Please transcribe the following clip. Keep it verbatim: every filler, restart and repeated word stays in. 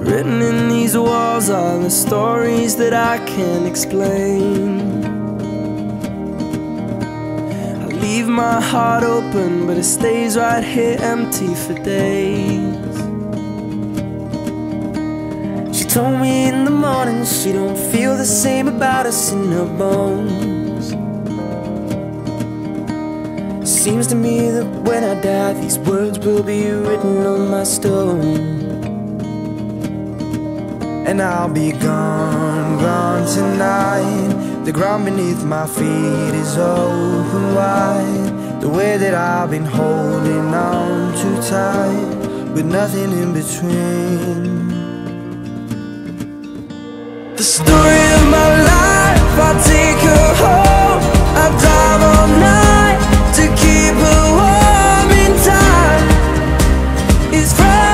Written in these walls are the stories that I can't explain. I leave my heart open, but it stays right here empty for days. She told me in the morning she don't feel the same about us in her bones. Seems to me that when I die, these words will be written on my stone. And I'll be gone, gone tonight. The ground beneath my feet is open wide. The way that I've been holding on too tight, with nothing in between. The story of my life, I take her home. I drive all night to keep her warm in time. It's Friday.